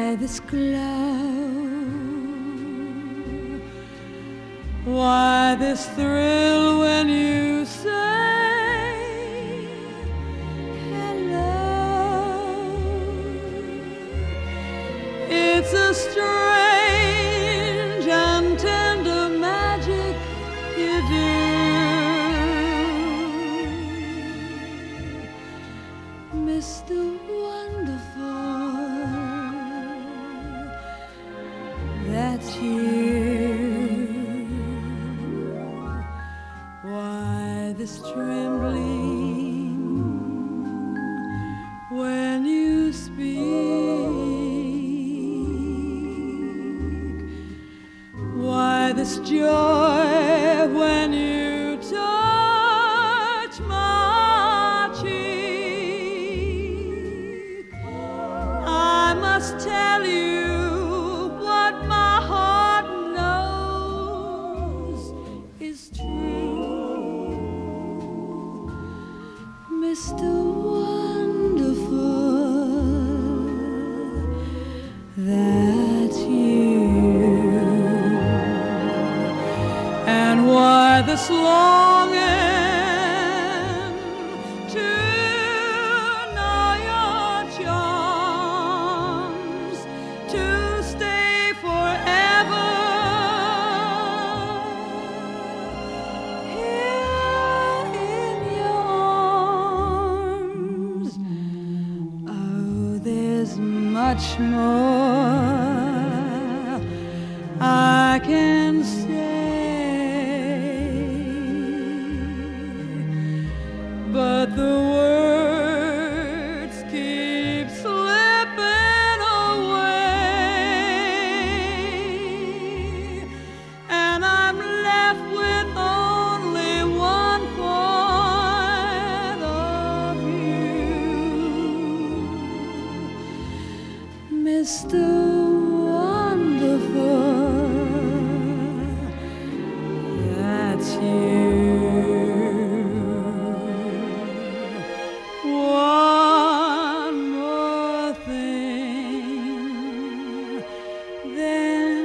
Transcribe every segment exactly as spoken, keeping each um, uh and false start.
Why this glow? Why this thrill when you say hello? It's a strange and tender magic you do, Mister Wonderful. That's you. Why this trembling when you speak? Why this joy when you touch my cheek? I must tell you what my heart knows is true, Mister Wonderful. That's you. And why this longing to know your charms, to stay forever here in your arms. Oh, there's much more I can say, but the words keep slipping away, and I'm left with only one point of view, Mister Wonderful. That's you. One more thing, then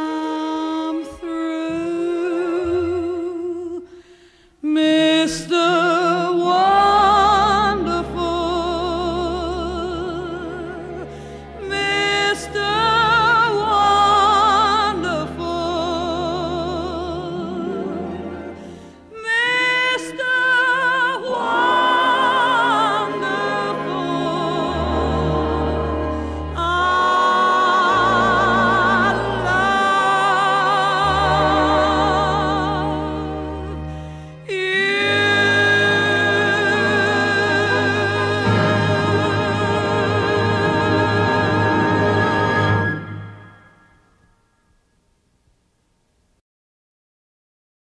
I'm through, Mister